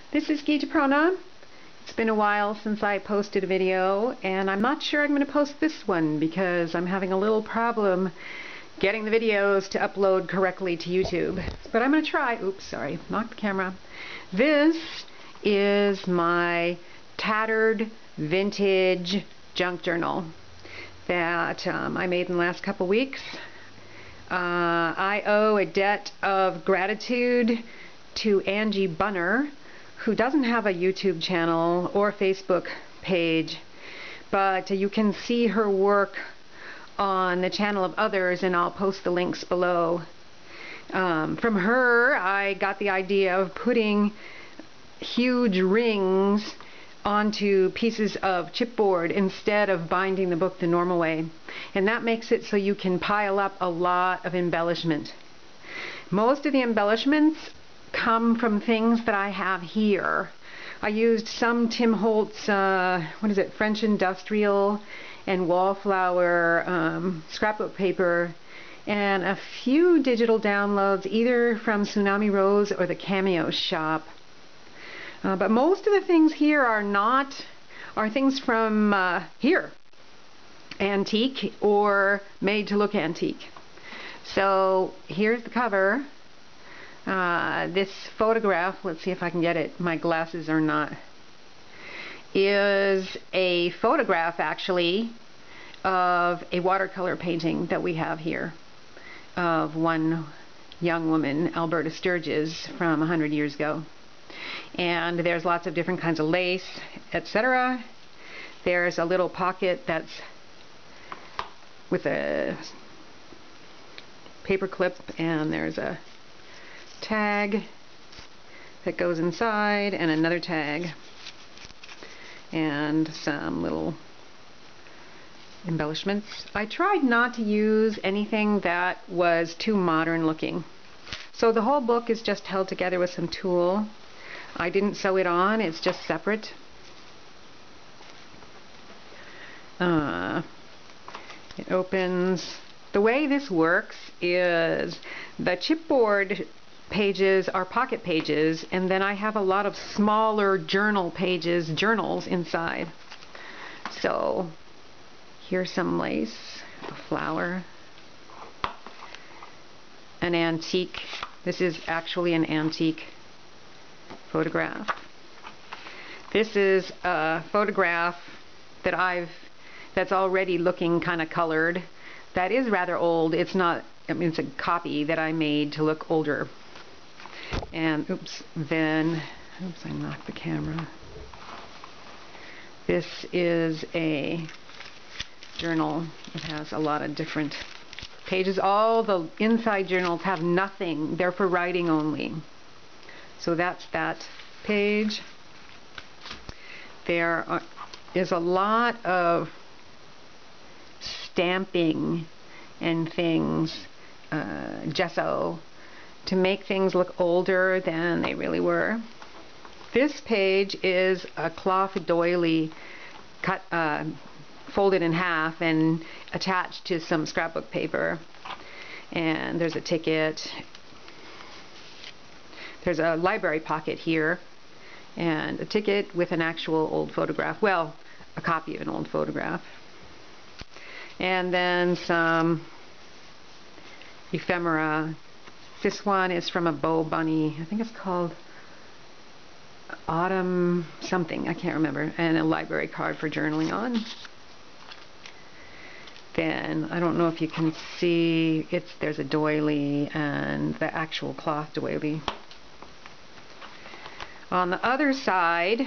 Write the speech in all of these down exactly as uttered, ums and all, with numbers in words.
This is Gita Prana. It's been a while since I posted a video, and I'm not sure I'm going to post this one because I'm having a little problem getting the videos to upload correctly to YouTube. But I'm going to try. Oops, sorry, knocked the camera. This is my tattered vintage junk journal that um, I made in the last couple weeks. Uh, I owe a debt of gratitude to Angie Bunner, who doesn't have a YouTube channel or Facebook page, but you can see her work on the channel of others, and I'll post the links below. Um, from her, I got the idea of putting huge rings onto pieces of chipboard instead of binding the book the normal way, and that makes it so you can pile up a lot of embellishment. Most of the embellishments come from things that I have here. I used some Tim Holtz, uh, what is it, French Industrial and Wallflower um, scrapbook paper, and a few digital downloads either from Tsunami Rose or the Cameo shop. Uh, but most of the things here are not, are things from uh, here, antique or made to look antique. So here's the cover. Uh, this photograph, let's see if I can get it, my glasses are not, is a photograph actually of a watercolor painting that we have here of one young woman, Alberta Sturgis, from a hundred years ago. And there's lots of different kinds of lace, et cetera. There's a little pocket that's with a paper clip, and there's a tag that goes inside, and another tag, and some little embellishments. I tried not to use anything that was too modern looking. So the whole book is just held together with some tulle. I didn't sew it on, it's just separate. Uh, it opens. The way this works is the chipboard pages are pocket pages, and then I have a lot of smaller journal pages, journals inside. So here's some lace, a flower, an antique. This is actually an antique photograph. This is a photograph that I've that's already looking kind of colored. That is rather old. It's not, I mean, it's a copy that I made to look older. And oops, then oops, I knocked the camera. This is a journal. It has a lot of different pages. All the inside journals have nothing. They're for writing only. So that's that page. There are, is a lot of stamping and things, uh, gesso, to make things look older than they really were. This page is a cloth doily cut, uh, folded in half and attached to some scrapbook paper. And there's a ticket. There's a library pocket here, and a ticket with an actual old photograph. Well, a copy of an old photograph. And then some ephemera. This one is from a Bo Bunny. I think it's called Autumn something. I can't remember. And a library card for journaling on. Then, I don't know if you can see, it's there's a doily and the actual cloth doily. On the other side,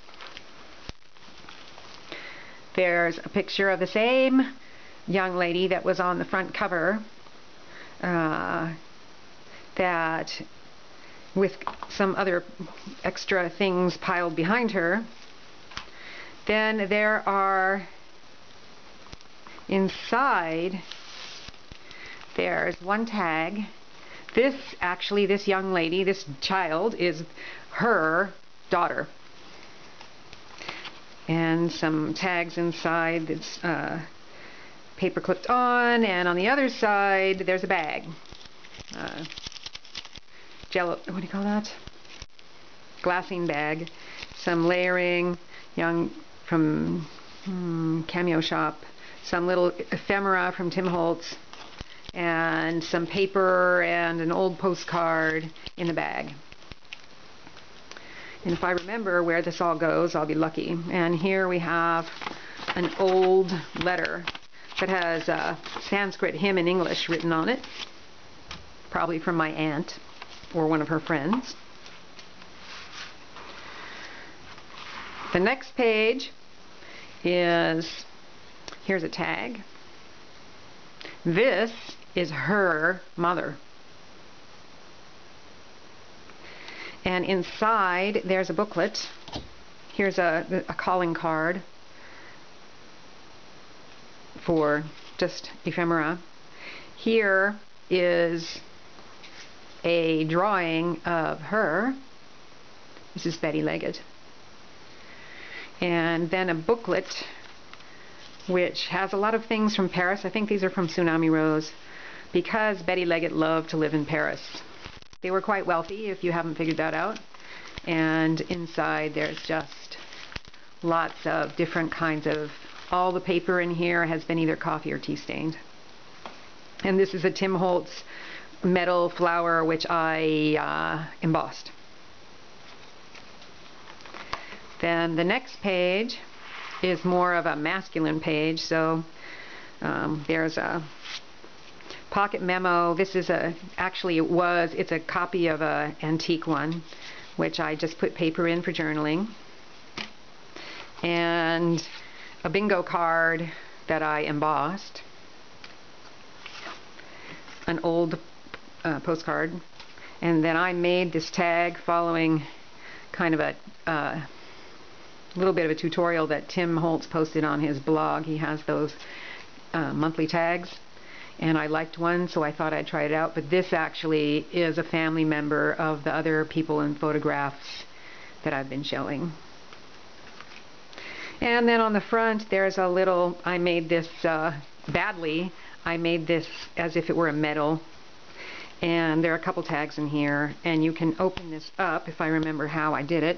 there's a picture of the same young lady that was on the front cover, uh, that with some other extra things piled behind her. Then there are inside, there's one tag. This actually, this young lady, this child, is her daughter. And some tags inside that's uh, paper clipped on, and on the other side there's a bag. Uh, Jello, what do you call that? glassine bag, some layering, young from hmm, Cameo Shop, some little ephemera from Tim Holtz, and some paper and an old postcard in the bag. And if I remember where this all goes, I'll be lucky. And here we have an old letter that has a Sanskrit hymn in English written on it, probably from my aunt or one of her friends. The next page is, here's a tag. This is her mother. And inside there's a booklet. Here's a, a calling card for just ephemera. Here is a drawing of her. This is Betty Leggett. And then a booklet which has a lot of things from Paris. I think these are from Tsunami Rose, because Betty Leggett loved to live in Paris. They were quite wealthy, if you haven't figured that out. And inside there's just lots of different kinds of, all the paper in here has been either coffee or tea stained. And this is a Tim Holtz metal flower which I uh, embossed. Then the next page is more of a masculine page, so um, there's a pocket memo. This is a, actually it was, it's a copy of a antique one, which I just put paper in for journaling. And a bingo card that I embossed. An old uh, postcard. And then I made this tag following kind of a uh, little bit of a tutorial that Tim Holtz posted on his blog. He has those uh, monthly tags. And I liked one, so I thought I'd try it out. But this actually is a family member of the other people in photographs that I've been showing. And then on the front, there's a little, I made this uh, badly. I made this as if it were a medal. And there are a couple tags in here. And you can open this up, if I remember how I did it.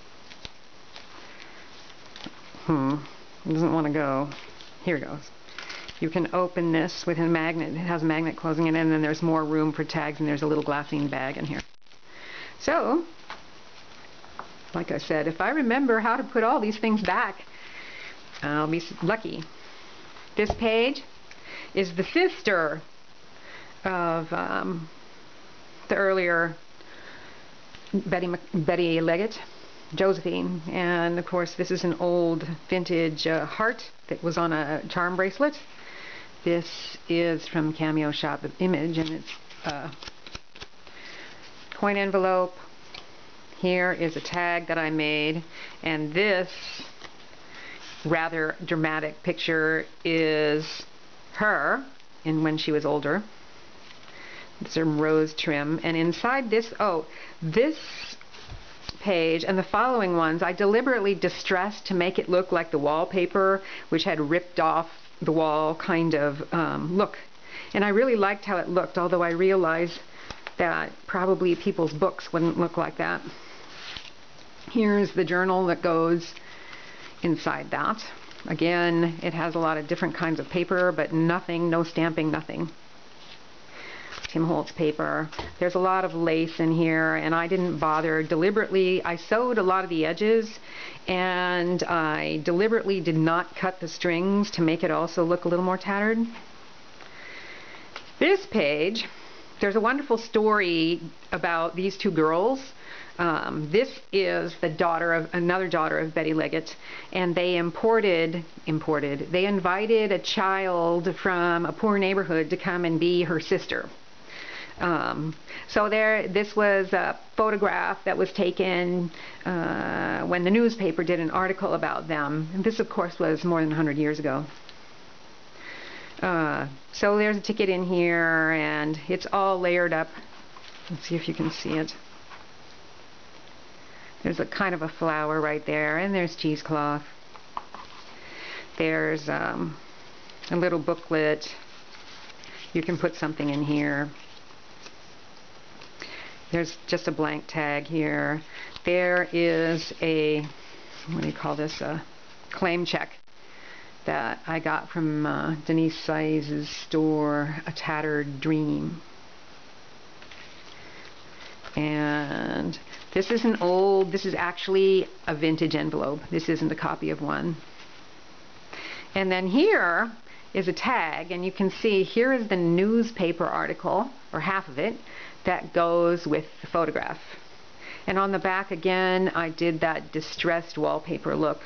Hmm, it doesn't want to go. Here it goes. You can open this with a magnet. It has a magnet closing it, and then there's more room for tags, and there's a little glassine bag in here. So, like I said, if I remember how to put all these things back, I'll be lucky. This page is the sister of um, the earlier Betty, Betty Leggett, Josephine. And of course this is an old vintage uh, heart that was on a charm bracelet. This is from Cameo Shop Image, and it's a coin envelope. Here is a tag that I made, and this rather dramatic picture is her in when she was older. Some rose trim, and inside this, oh, this page and the following ones I deliberately distressed to make it look like the wallpaper, which had ripped off the wall kind of um, look. And I really liked how it looked, although I realize that probably people's books wouldn't look like that. Here's the journal that goes inside that. Again, it has a lot of different kinds of paper, but nothing, no stamping, nothing. Tim Holtz paper. There's a lot of lace in here, and I didn't bother deliberately. I sewed a lot of the edges, and I deliberately did not cut the strings to make it also look a little more tattered. This page, there's a wonderful story about these two girls. Um, this is the daughter of another daughter of Betty Leggett, and they imported, imported, they invited a child from a poor neighborhood to come and be her sister. Um, so there, this was a photograph that was taken uh, when the newspaper did an article about them. And this, of course, was more than a hundred years ago. Uh, so there's a ticket in here, and it's all layered up. Let's see if you can see it. There's a kind of a flower right there, and there's cheesecloth. There's um, a little booklet. You can put something in here. There's just a blank tag here. there is a, what do you call this, a claim check that I got from uh, Denise Size's store, A Tattered Dream. And this is an old, this is actually a vintage envelope. This isn't a copy of one. And then here is a tag, and you can see here is the newspaper article, or half of it, that goes with the photograph. And on the back again, I did that distressed wallpaper look.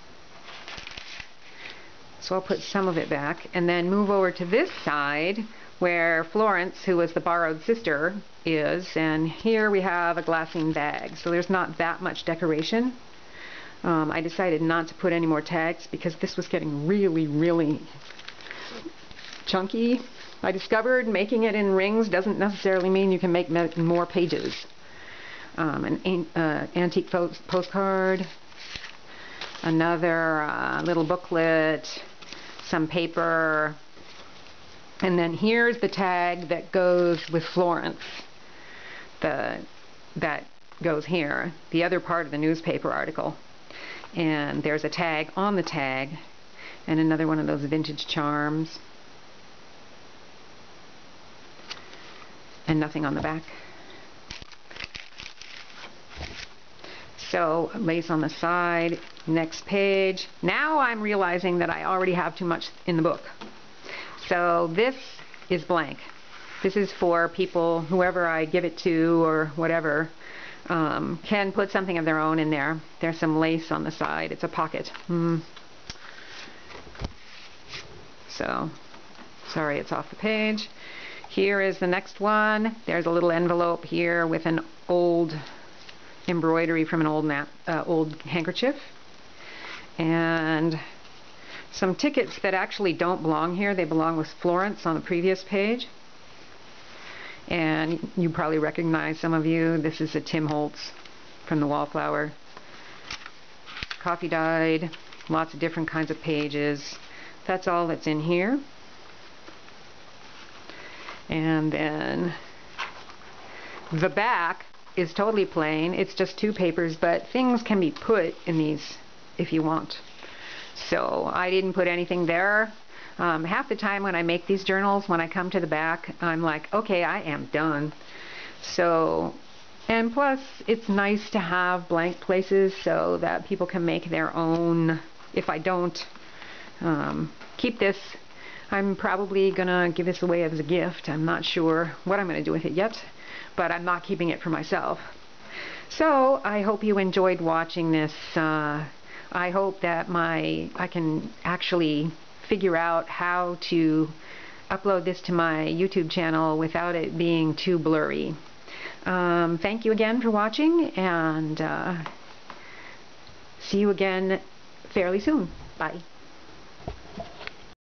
So I'll put some of it back and then move over to this side where Florence, who was the borrowed sister, is, and here we have a glassine bag. So there's not that much decoration. Um, I decided not to put any more tags because this was getting really, really chunky. I discovered making it in rings doesn't necessarily mean you can make more pages. Um, an uh, antique postcard, another uh, little booklet, some paper, and then here's the tag that goes with Florence. The that goes here, the other part of the newspaper article. And there's a tag on the tag, and another one of those vintage charms, and nothing on the back. So lace on the side, next page. Now I'm realizing that I already have too much in the book. So this is blank. This is for people, whoever I give it to or whatever, um, can put something of their own in there. There's some lace on the side. It's a pocket. Mm. So, sorry, it's off the page. Here is the next one. There's a little envelope here with an old embroidery from an old nap, uh, old handkerchief, and some tickets that actually don't belong here. They belong with Florence on the previous page, and you probably recognize some of you. This is a Tim Holtz from the Wallflower. Coffee dyed, lots of different kinds of pages. That's all that's in here. And then the back is totally plain. It's just two papers, but things can be put in these if you want. So I didn't put anything there. Um, half the time when I make these journals, when I come to the back, I'm like, okay, I am done. So, and plus it's nice to have blank places so that people can make their own. If I don't um, keep this, I'm probably gonna give this away as a gift. I'm not sure what I'm gonna do with it yet, but I'm not keeping it for myself. So I hope you enjoyed watching this. Uh, I hope that my I can actually figure out how to upload this to my YouTube channel without it being too blurry. Um, thank you again for watching, and uh, see you again fairly soon. Bye.